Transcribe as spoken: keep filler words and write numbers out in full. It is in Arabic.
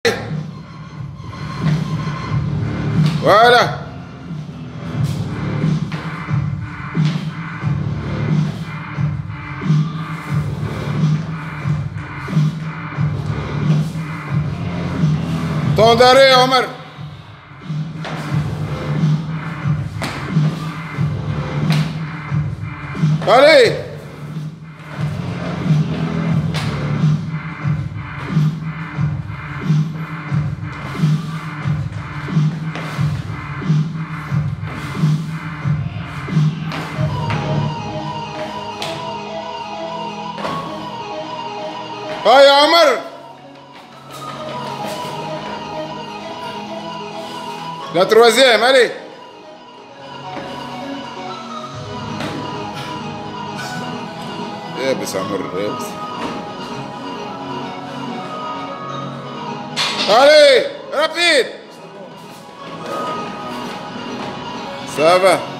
Voilà. Temps d'arrêt, Omar. Allez. ها يا عمر. لا تروازيام. allez. يابس عمر يابس. allez rapide. Ça va.